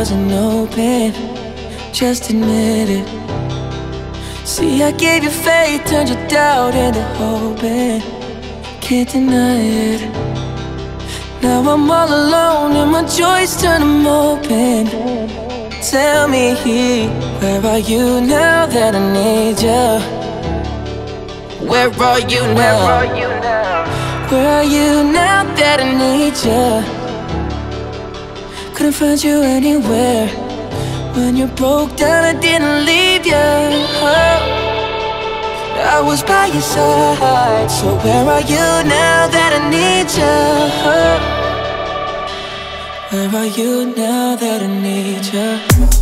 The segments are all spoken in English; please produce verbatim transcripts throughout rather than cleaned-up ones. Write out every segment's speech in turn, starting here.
wasn't open, just admit it. See, I gave you faith, turned your doubt into hope, and can't deny it. Now I'm all alone and my joys turn them open. Tell me, where are you now that I need you? Where are you now? Where are you now that I need you? Couldn't find you anywhere. When you broke down, I didn't leave you. I was by your side. So where are you now that I need you? Where are you now that I need you?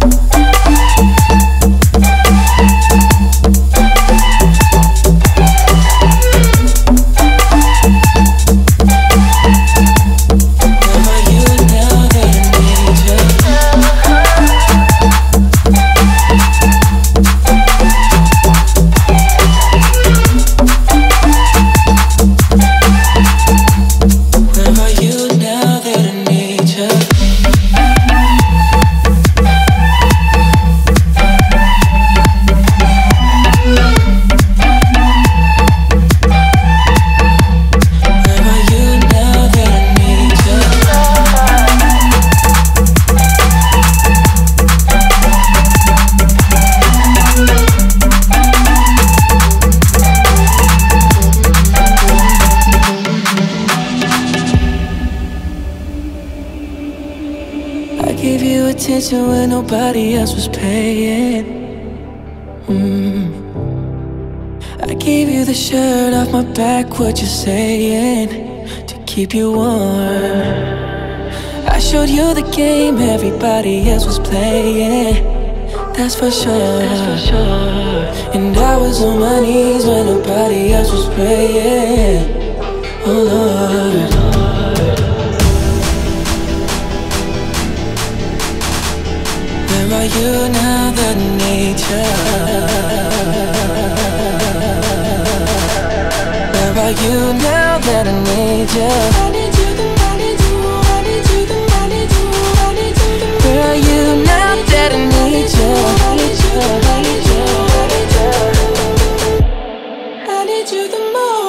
Gave you attention when nobody else was paying. mm. I gave you the shirt off my back, what you saying, to keep you warm. I showed you the game everybody else was playing. That's for sure, That's for sure. And I was on my knees when nobody else was praying. Oh Lord, where are you now that I need you? Where are you now that I need you? I need you, the I need you, I need you, the I need you, I need you, the where are you now that I need you? I need you, I need you, I need you, I need you the most.